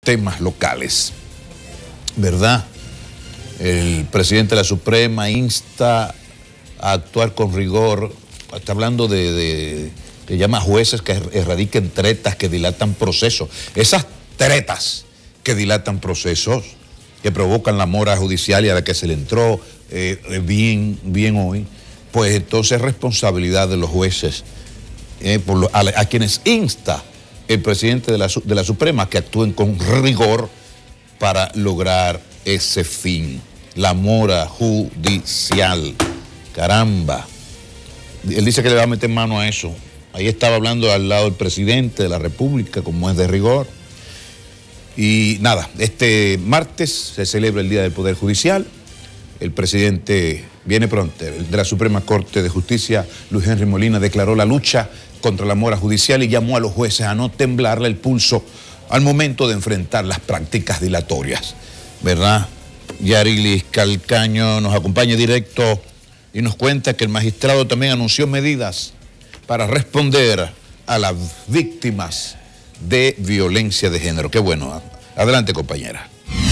temas locales, ¿verdad? El presidente de la Suprema insta a actuar con rigor. Está hablando de llama jueces que erradiquen tretas que dilatan procesos. Esas tretas que dilatan procesos, que provocan la mora judicial y a la que se le entró bien hoy, pues entonces es responsabilidad de los jueces, a quienes insta el presidente de la Suprema que actúen con rigor para lograr ese fin, la mora judicial. Caramba, él dice que le va a meter mano a eso. Ahí estaba hablando al lado del presidente de la República, como es de rigor. Y nada, este martes se celebra el Día del Poder Judicial. El presidente viene pronto, el de la Suprema Corte de Justicia, Luis Henry Molina, declaró la lucha contra la mora judicial y llamó a los jueces a no temblarle el pulso al momento de enfrentar las prácticas dilatorias, ¿verdad? Yarilis Calcaño nos acompaña directo y nos cuenta que el magistrado también anunció medidas para responder a las víctimas de violencia de género. Qué bueno. Adelante, compañera.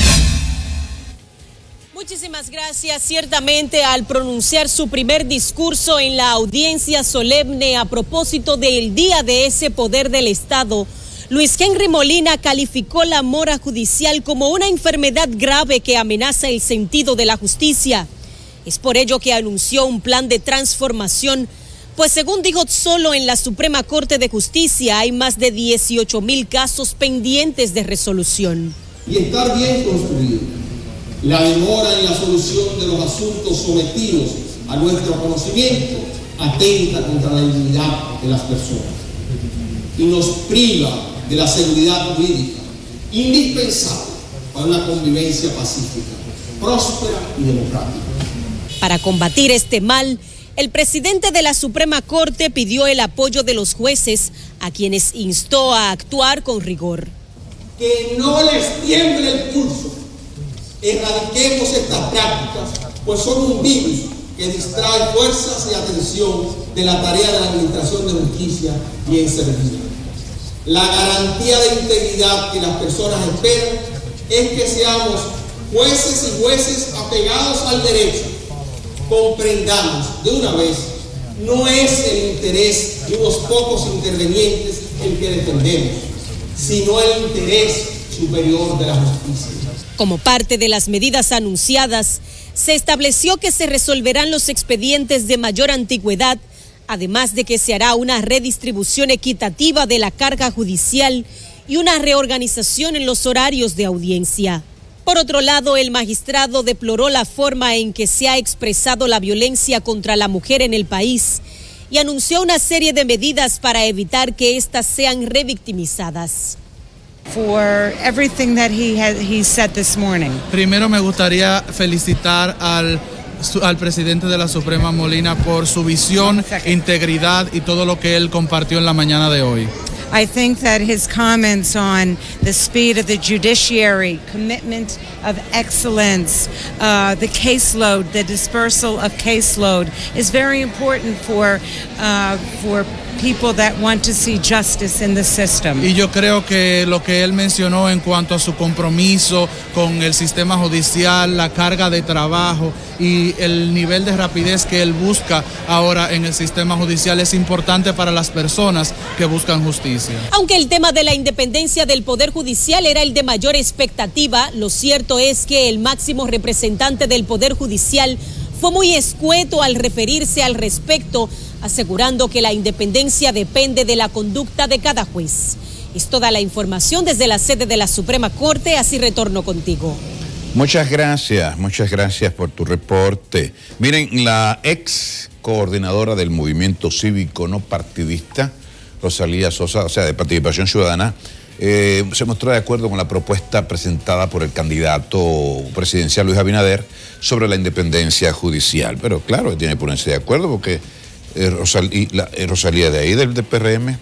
Muchísimas gracias. Ciertamente, al pronunciar su primer discurso en la audiencia solemne a propósito del Día de ese Poder del Estado, Luis Henry Molina calificó la mora judicial como una enfermedad grave que amenaza el sentido de la justicia. Es por ello que anunció un plan de transformación, pues según dijo, solo en la Suprema Corte de Justicia hay más de 18,000 casos pendientes de resolución. Y estar bien construido. La demora en la solución de los asuntos sometidos a nuestro conocimiento atenta contra la dignidad de las personas y nos priva de la seguridad jurídica indispensable para una convivencia pacífica, próspera y democrática. Para combatir este mal, el presidente de la Suprema Corte pidió el apoyo de los jueces, a quienes instó a actuar con rigor. Que no les tiemble el pulso. Erradiquemos estas prácticas, pues son un virus que distrae fuerzas y atención de la tarea de la Administración de Justicia y en servicio. La garantía de integridad que las personas esperan es que seamos jueces y jueces apegados al derecho. Comprendamos de una vez, no es el interés de unos pocos intervenientes el que defendemos, sino el interés superior de la justicia. Como parte de las medidas anunciadas, se estableció que se resolverán los expedientes de mayor antigüedad, además de que se hará una redistribución equitativa de la carga judicial y una reorganización en los horarios de audiencia. Por otro lado, el magistrado deploró la forma en que se ha expresado la violencia contra la mujer en el país y anunció una serie de medidas para evitar que éstas sean revictimizadas. For everything that he said this morning. Primero me gustaría felicitar al presidente de la Suprema Molina por su visión, integridad y todo lo que él compartió en la mañana de hoy. I think that his comments on the speed of the judiciary, commitment of excellence, the caseload, the dispersal of caseload is very important for people that want to see justice in the system. Y yo creo que lo que él mencionó en cuanto a su compromiso con el sistema judicial, la carga de trabajo y el nivel de rapidez que él busca ahora en el sistema judicial es importante para las personas que buscan justicia. Aunque el tema de la independencia del Poder Judicial era el de mayor expectativa, lo cierto es que el máximo representante del Poder Judicial fue muy escueto al referirse al respecto, asegurando que la independencia depende de la conducta de cada juez. Es toda la información desde la sede de la Suprema Corte, así retorno contigo. Muchas gracias por tu reporte. Miren, la ex coordinadora del movimiento cívico no partidista, Rosalía Sosa, o sea, de Participación Ciudadana, se mostró de acuerdo con la propuesta presentada por el candidato presidencial Luis Abinader sobre la independencia judicial. Pero claro, tiene que ponerse de acuerdo porque Rosalía de ahí, del PRM.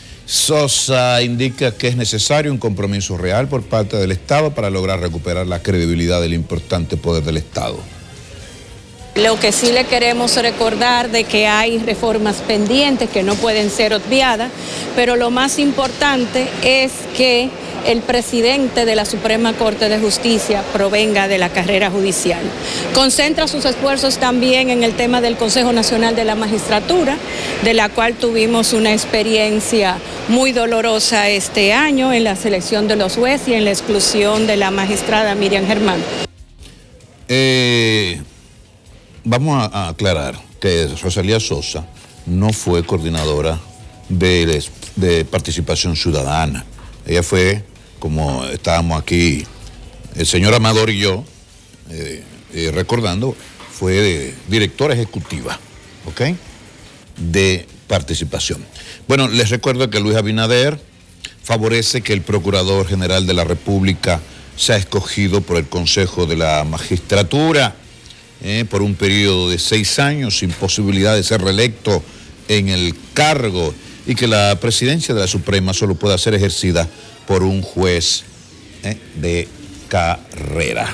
Sosa indica que es necesario un compromiso real por parte del Estado para lograr recuperar la credibilidad del importante poder del Estado. Lo que sí le queremos recordar de que hay reformas pendientes que no pueden ser obviadas, pero lo más importante es que el presidente de la Suprema Corte de Justicia provenga de la carrera judicial. Concentra sus esfuerzos también en el tema del Consejo Nacional de la Magistratura, de la cual tuvimos una experiencia muy dolorosa este año en la selección de los jueces y en la exclusión de la magistrada Miriam Germán. Vamos a aclarar que Rosalía Sosa no fue coordinadora de participación ciudadana. Ella fue, como estábamos aquí, el señor Amador y yo, recordando, fue directora ejecutiva, ¿ok?, de participación. Bueno, les recuerdo que Luis Abinader favorece que el Procurador General de la República sea escogido por el Consejo de la Magistratura por un periodo de 6 años sin posibilidad de ser reelecto en el cargo, y que la presidencia de la Suprema solo pueda ser ejercida por un juez de carrera.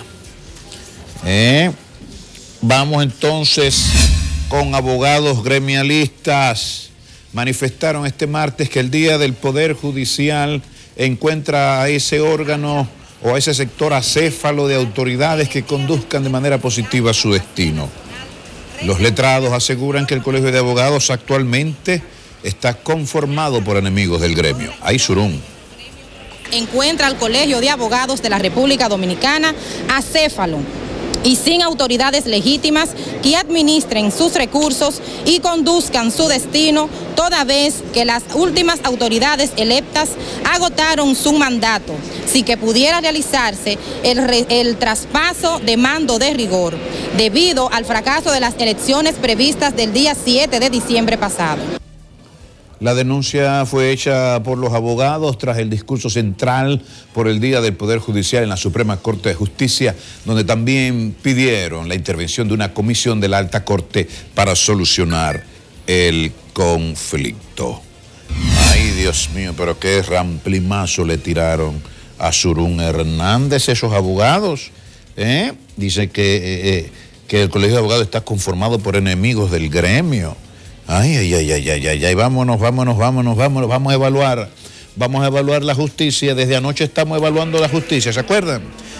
Vamos entonces con abogados gremialistas. Manifestaron este martes que el Día del Poder Judicial encuentra a ese órgano o a ese sector acéfalo de autoridades que conduzcan de manera positiva su destino. Los letrados aseguran que el Colegio de Abogados actualmente está conformado por enemigos del gremio. Ahí Surún. Encuentra al Colegio de Abogados de la República Dominicana acéfalo y sin autoridades legítimas que administren sus recursos y conduzcan su destino, toda vez que las últimas autoridades electas agotaron su mandato, sin que pudiera realizarse el traspaso de mando de rigor, debido al fracaso de las elecciones previstas del día 7 de diciembre pasado. La denuncia fue hecha por los abogados tras el discurso central por el Día del Poder Judicial en la Suprema Corte de Justicia, donde también pidieron la intervención de una comisión de la Alta Corte para solucionar el conflicto. Ay, Dios mío, pero qué ramplimazo le tiraron a Surún Hernández esos abogados. Dice que el Colegio de Abogados está conformado por enemigos del gremio. Ay, vámonos, vamos a evaluar la justicia. Desde anoche estamos evaluando la justicia, ¿se acuerdan?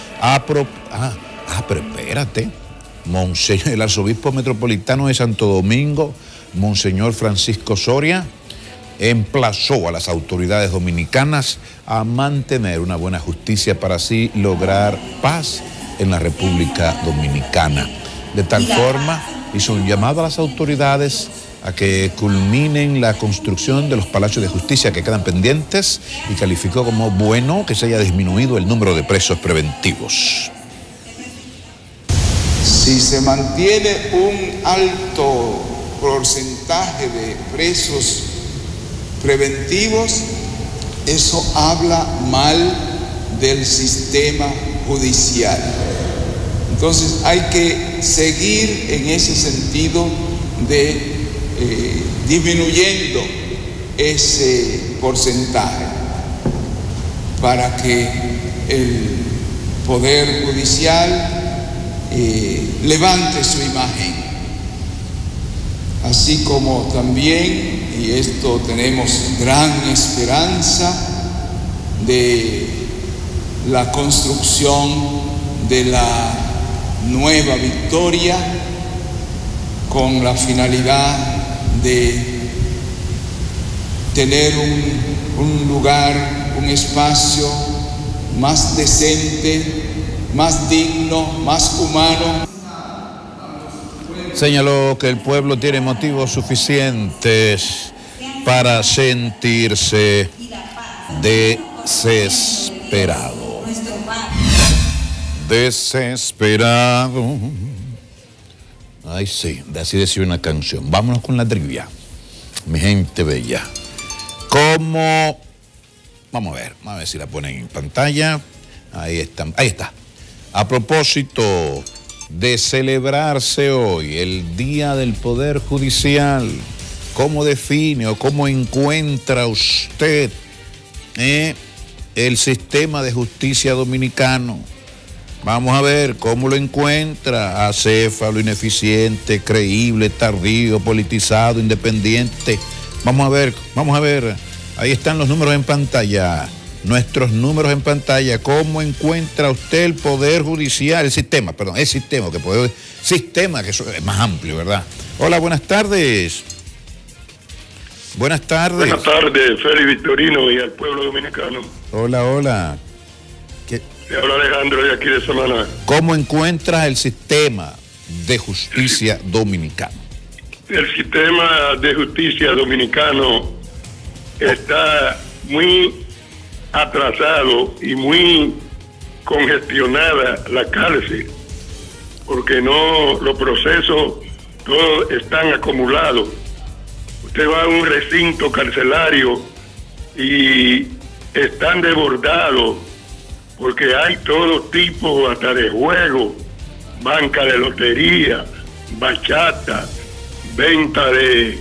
Pero espérate, Monseñor, el arzobispo metropolitano de Santo Domingo, Monseñor Francisco Soria, emplazó a las autoridades dominicanas a mantener una buena justicia para así lograr paz en la República Dominicana. De tal forma, hizo un llamado a las autoridades a que culminen la construcción de los palacios de justicia que quedan pendientes y calificó como bueno que se haya disminuido el número de presos preventivos. Si se mantiene un alto porcentaje de presos preventivos, eso habla mal del sistema judicial. Entonces hay que seguir en ese sentido de disminuyendo ese porcentaje para que el Poder Judicial levante su imagen, así como también, y esto tenemos gran esperanza, de la construcción de la Nueva Victoria con la finalidad de tener un lugar, un espacio más decente, más digno, más humano. Señaló que el pueblo tiene motivos suficientes para sentirse desesperado. Desesperado. Ay, sí, así decía una canción. Vámonos con la trivia, mi gente bella. ¿Cómo? Vamos a ver si la ponen en pantalla. Ahí está. A propósito de celebrarse hoy el Día del Poder Judicial, ¿cómo define o cómo encuentra usted el sistema de justicia dominicano? Vamos a ver cómo lo encuentra. Acéfalo, ineficiente, creíble, tardío, politizado, independiente. Vamos a ver. Ahí están los números en pantalla. Nuestros números en pantalla. ¿Cómo encuentra usted el Poder Judicial? El sistema que eso es más amplio, ¿verdad? Hola, buenas tardes. Buenas tardes. Buenas tardes, Félix Victorino y al pueblo dominicano. Hola. Le habla Alejandro de aquí de Samaná. ¿Cómo encuentras el sistema de justicia dominicano? El sistema de justicia dominicano está muy atrasado y muy congestionada la cárcel, porque los procesos todos están acumulados. Usted va a un recinto carcelario y están desbordados porque hay todo tipo hasta de juego, banca de lotería, bachata, venta de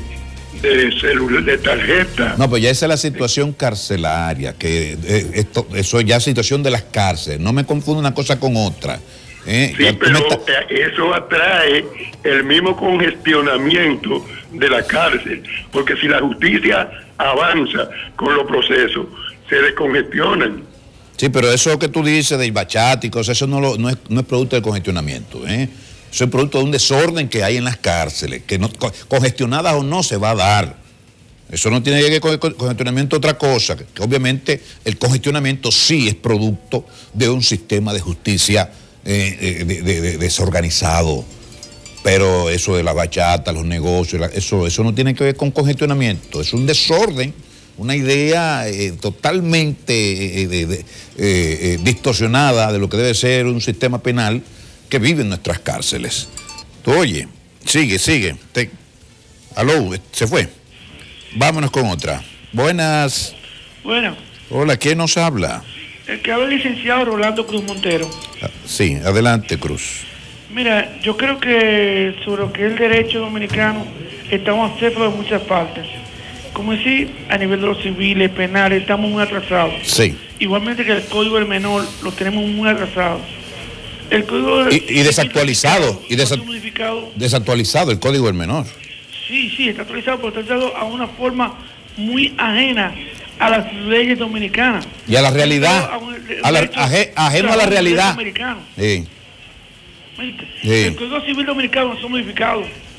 tarjeta. No, pues ya esa es la situación carcelaria, eso ya es situación de las cárceles. No me confunda una cosa con otra. Sí, pero eso atrae el mismo congestionamiento de la cárcel, porque si la justicia avanza con los procesos, se descongestionan. Sí, pero eso que tú dices del bachata y cosas, eso no es producto del congestionamiento, Eso es producto de un desorden que hay en las cárceles, que no, congestionadas o no se va a dar. Eso no tiene que ver con el congestionamiento, otra cosa, que obviamente el congestionamiento sí es producto de un sistema de justicia desorganizado. Pero eso de la bachata, los negocios, eso no tiene que ver con congestionamiento, es un desorden. Una idea totalmente distorsionada de lo que debe ser un sistema penal que vive en nuestras cárceles. Tú, oye, sigue. Aló, se fue. Vámonos con otra. Buenas. Bueno. Hola, ¿quién nos habla? El que habla el licenciado Rolando Cruz Montero. Sí, adelante, Cruz. Mira, yo creo que sobre lo que es el derecho dominicano estamos acéfalos de muchas partes. Como decir, a nivel de los civiles, penales, estamos muy atrasados. Sí. Igualmente que el Código del Menor lo tenemos muy atrasado. El Código y desactualizado. Desactualizado el Código del Menor. Sí, está actualizado, pero está actualizado a una forma muy ajena a las leyes dominicanas. Y a la realidad. Ajeno a la realidad. Sí. El Código Civil Dominicano no se ha modificado.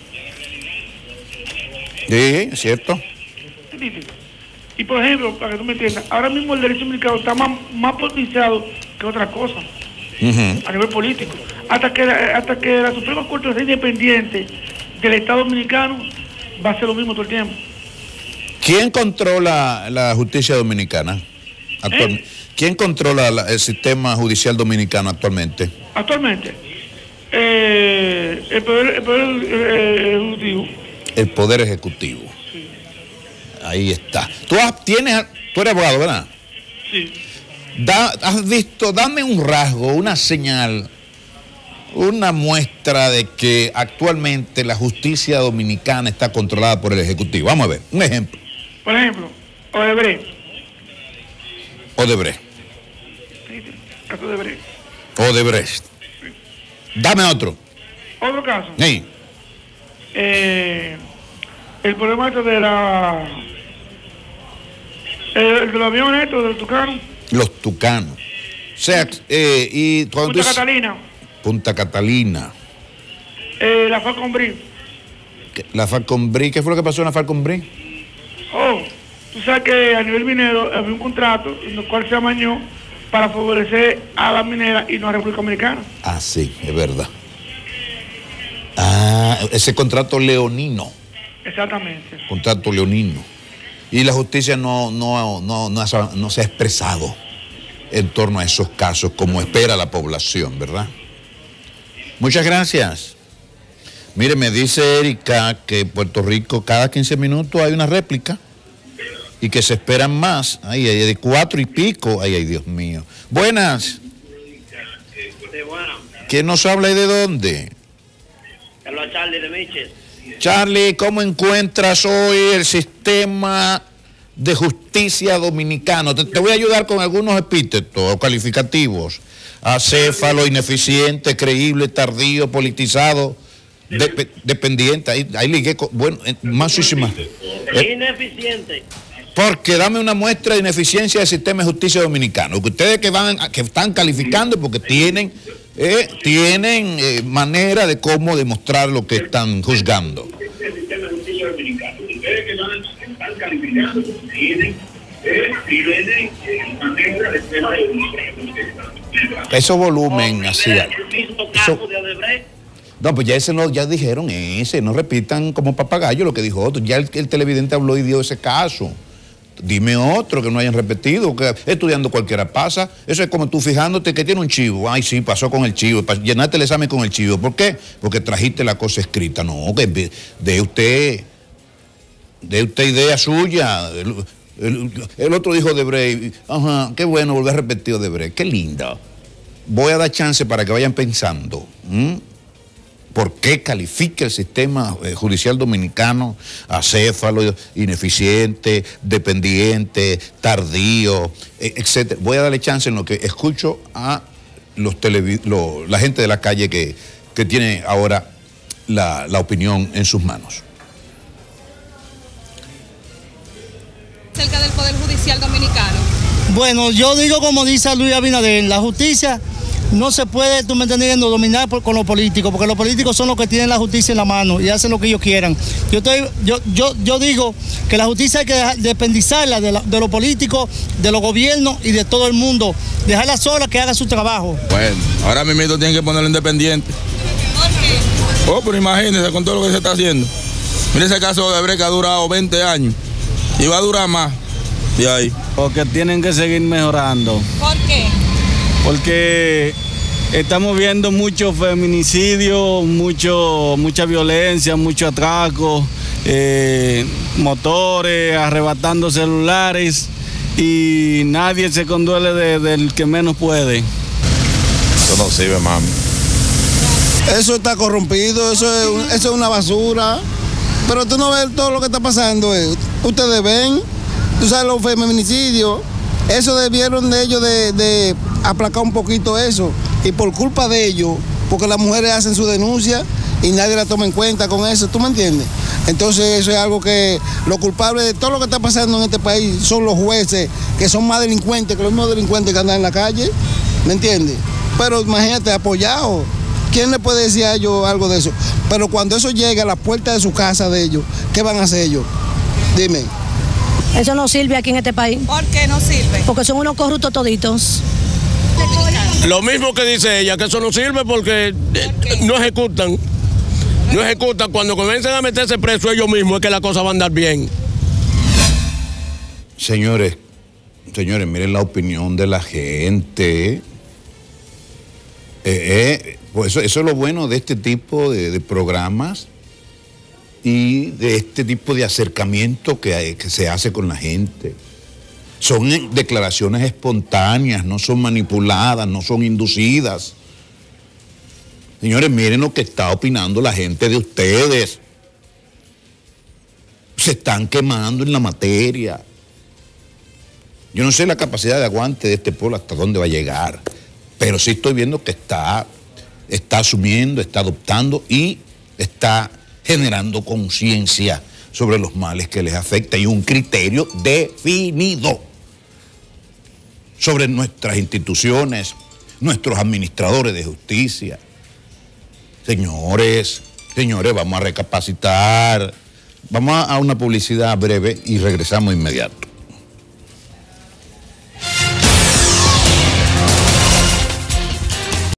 Sí, es cierto. Y por ejemplo, para que tú me entiendas, ahora mismo el derecho dominicano está más politizado que otra cosa, a nivel político. Hasta que la Suprema Corte sea independiente del Estado Dominicano, va a ser lo mismo todo el tiempo. ¿Quién controla la justicia dominicana? ¿Quién controla el sistema judicial dominicano actualmente? Actualmente, el Poder Ejecutivo. El Poder Ejecutivo. Sí. Ahí está. Tú eres abogado, ¿verdad? Sí. ¿Has visto? Dame un rasgo, una señal, una muestra de que actualmente la justicia dominicana está controlada por el Ejecutivo. Vamos a ver, un ejemplo. Por ejemplo, Odebrecht. Sí, caso de Odebrecht. Sí. Dame otro. ¿Otro caso? Sí. El problema de el de los aviones estos, de los tucanos. Los tucanos. O sea, y cuando Punta Catalina. La Falconbrí. La Falconbrí, ¿qué fue lo que pasó en la Falconbrí? Tú sabes que a nivel minero había un contrato en el cual se amañó para favorecer a la minera y no a la República Dominicana. Ah, sí, es verdad. Ese contrato leonino. Exactamente. Contrato leonino. Y la justicia no se ha expresado en torno a esos casos como espera la población, ¿verdad? Muchas gracias. Mire, me dice Erika que en Puerto Rico cada 15 minutos hay una réplica y que se esperan más. Ay, hay de 4 y pico. Ay, Dios mío. Buenas. ¿Quién nos habla y de dónde? Carlos Charlie de Miches. Charlie, ¿cómo encuentras hoy el sistema de Justicia Dominicano. Te voy a ayudar con algunos epítetos o calificativos. Acéfalo, ineficiente, creíble, tardío, politizado, dependiente. Ahí ligué con, bueno, muchísimas. Ineficiente. Porque dame una muestra de ineficiencia del sistema de justicia dominicano. Que ustedes que están calificando porque tienen manera de cómo demostrar lo que están juzgando. Eso volumen así. No, pues ya ya dijeron ese, no repitan como papagayo lo que dijo otro. Ya el televidente habló y dio ese caso. Dime otro que no hayan repetido, que estudiando cualquiera pasa. Eso es como tú fijándote que tiene un chivo. Ay, sí, pasó con el chivo. Llenaste el examen con el chivo. ¿Por qué? Porque trajiste la cosa escrita. No, que de usted idea suya. El otro dijo Odebrecht. Ajá, qué bueno volver a repetir Odebrecht. Qué linda. Voy a dar chance para que vayan pensando. ¿Por qué califica el sistema judicial dominicano acéfalo, ineficiente, dependiente, tardío, etcétera? Voy a darle chance en lo que escucho a la gente de la calle que tiene ahora la opinión en sus manos. Acerca del Poder Judicial Dominicano. Bueno, yo digo como dice Luis Abinader, la justicia no se puede, tú me entendiendo, dominar con los políticos, porque los políticos son los que tienen la justicia en la mano y hacen lo que ellos quieran. Yo digo que la justicia hay que dependizarla de los políticos, de los gobiernos y de todo el mundo. Dejarla sola que haga su trabajo. Bueno, ahora mismo tienen que ponerlo independiente. ¿Por qué? Oh, pero imagínense con todo lo que se está haciendo. Mira ese caso de Odebrecht que ha durado 20 años y va a durar más de ahí. Porque tienen que seguir mejorando. ¿Por qué? Porque estamos viendo mucho feminicidio, mucha violencia, mucho atraco, motores, arrebatando celulares y nadie se conduele del que menos puede. Eso no sirve, mami. Eso está corrompido, eso es una basura. Pero tú no ves todo lo que está pasando. Ustedes ven, tú sabes los feminicidios. Eso debieron de ellos de aplacar un poquito eso. Y por culpa de ellos, porque las mujeres hacen su denuncia y nadie la toma en cuenta con eso, ¿tú me entiendes? Entonces eso es algo que los culpables de todo lo que está pasando en este país son los jueces, que son más delincuentes que los mismos delincuentes que andan en la calle, ¿me entiendes? Pero imagínate, apoyados. ¿Quién le puede decir a ellos algo de eso? Pero cuando eso llega a la puerta de su casa de ellos, ¿qué van a hacer ellos? Dime. Eso no sirve aquí en este país. ¿Por qué no sirve? Porque son unos corruptos toditos. Lo mismo que dice ella, que eso no sirve porque no ejecutan. No ejecutan. Cuando comiencen a meterse preso ellos mismos es que la cosa va a andar bien. Señores, miren la opinión de la gente. Pues eso es lo bueno de este tipo de programas y de este tipo de acercamiento que se hace con la gente. Son declaraciones espontáneas, no son manipuladas, no son inducidas. Señores, miren lo que está opinando la gente de ustedes. Se están quemando en la materia. Yo no sé la capacidad de aguante de este pueblo hasta dónde va a llegar, pero sí estoy viendo que está asumiendo, está adoptando y está generando conciencia sobre los males que les afecta y un criterio definido sobre nuestras instituciones, nuestros administradores de justicia. Señores, vamos a recapacitar. Vamos a una publicidad breve y regresamos inmediato.